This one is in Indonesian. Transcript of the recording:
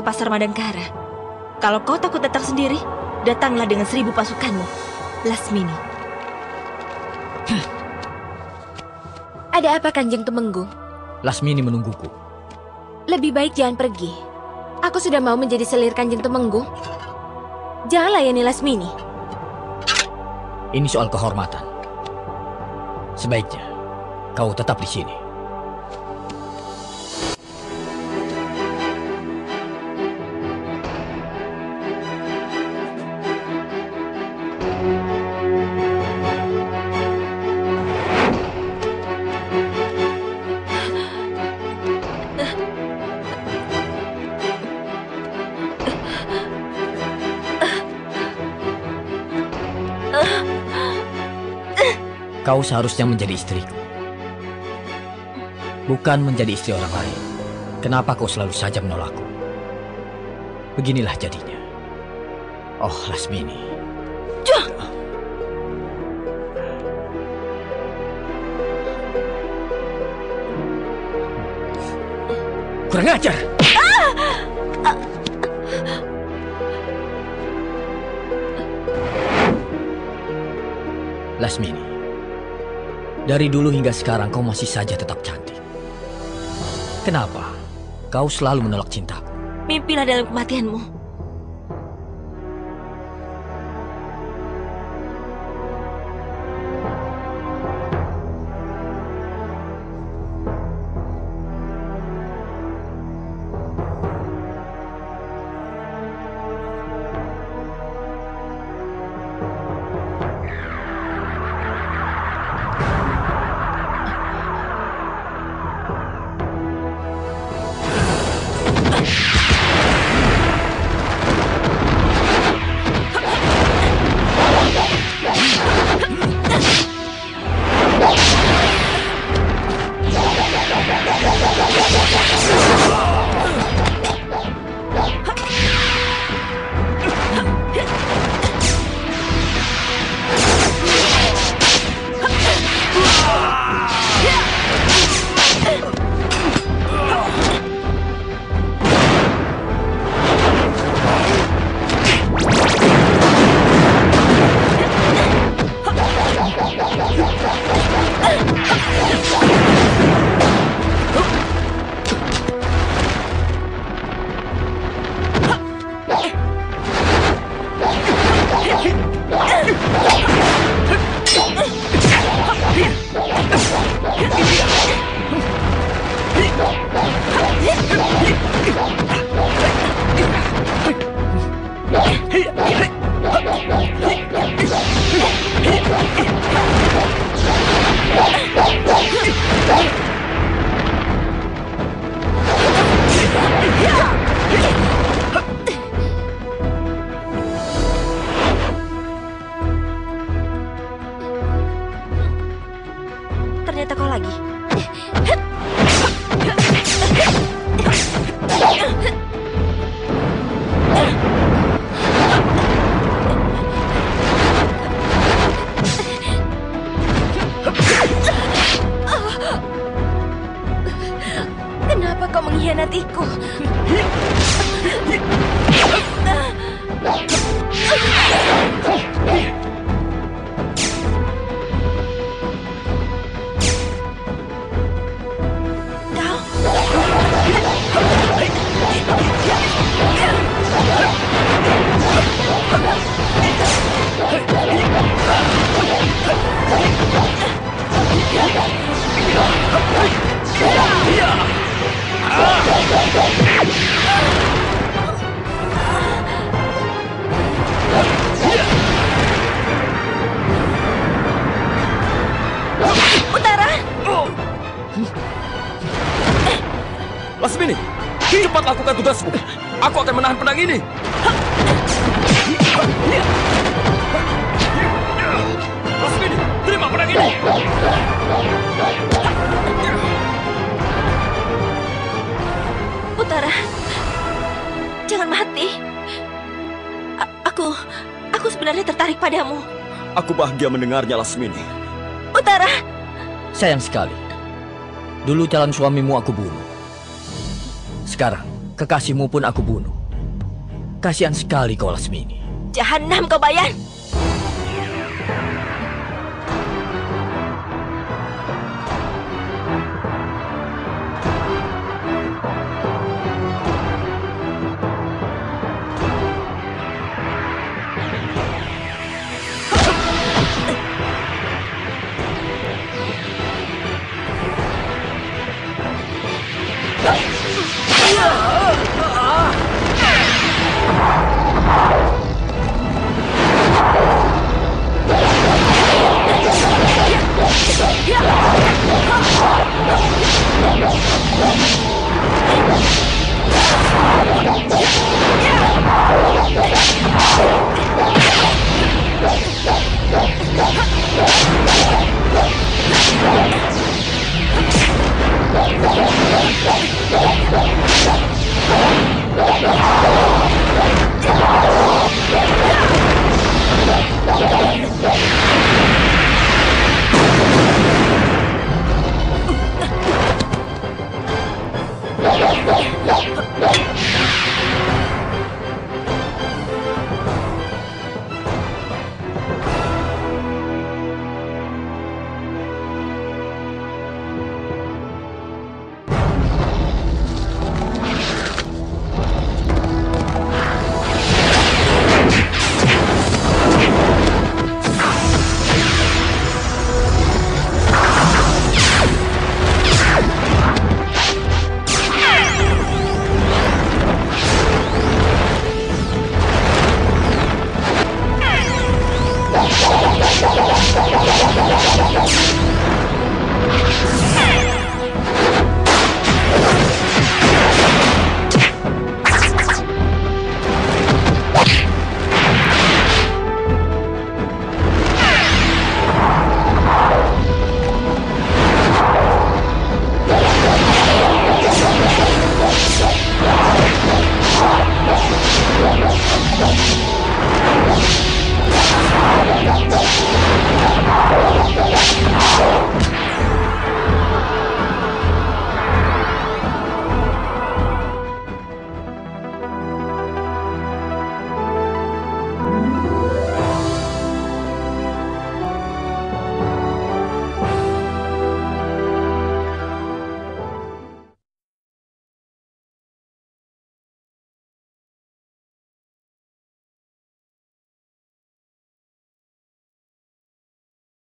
ke pasar Madangkara. Kalau kau takut datang sendiri, datanglah dengan 1000 pasukanmu, Lasmini. Ada apa, Kanjeng Tumenggung? Lasmini menungguku. Lebih baik jangan pergi. Aku sudah mau menjadi selir Kanjeng Tumenggung. Jangan layani Lasmini. Ini soal kehormatan. Sebaiknya kau tetap di sini. Kau seharusnya menjadi istriku, bukan menjadi istri orang lain. Kenapa kau selalu saja menolakku? Beginilah jadinya. Oh, Lasmini. Kurang ajar! Lasmini, dari dulu hingga sekarang kau masih saja tetap cantik. Kenapa kau selalu menolak cintaku? Mimpilah dalam kematianmu. Ternyata kau lagi. Kenapa kau mengkhianatiku? Utara! Lasmini, cepat lakukan tugasmu. Aku akan menahan pedang ini. Lasmini, terima pedang ini. Utara, jangan mati. Aku sebenarnya tertarik padamu. Aku bahagia mendengarnya, Lasmini. Utara! Sayang sekali. Dulu calon suamimu aku bunuh. Sekarang kekasihmu pun aku bunuh. Kasihan sekali kau, Lasmini. Jahanam kau, Bayan!